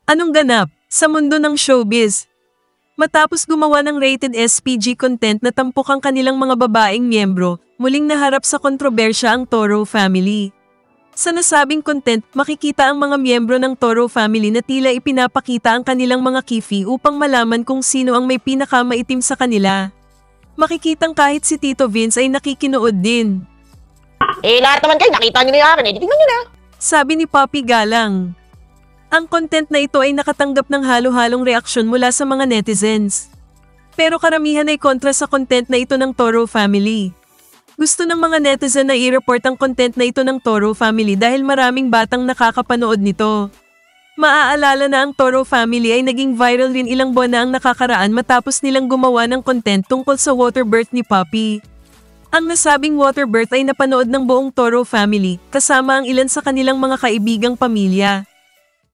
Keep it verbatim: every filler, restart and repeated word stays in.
Anong ganap sa mundo ng showbiz? Matapos gumawa ng rated S P G content na tampok ang kanilang mga babaeng miyembro, muling naharap sa kontrobersya ang Toro family. Sa nasabing content, makikita ang mga miyembro ng Toro family na tila ipinapakita ang kanilang mga kifi upang malaman kung sino ang may pinakamaitim sa kanila. Makikitang kahit si Tito Vince ay nakikinood din. Eh, lahat naman kayo, nakita nyo na yung akin, eh, tingnan nyo na. Sabi ni Poppy Galang. Ang content na ito ay nakatanggap ng halo-halong reaksyon mula sa mga netizens. Pero karamihan ay kontra sa content na ito ng Toro family. Gusto ng mga netizen na i-report ang content na ito ng Toro family dahil maraming batang nakakapanood nito. Maaalala na ang Toro family ay naging viral rin ilang buwan na ang nakakaraan matapos nilang gumawa ng content tungkol sa water birth ni Poppy. Ang nasabing water birth ay napanood ng buong Toro family, kasama ang ilan sa kanilang mga kaibigang pamilya.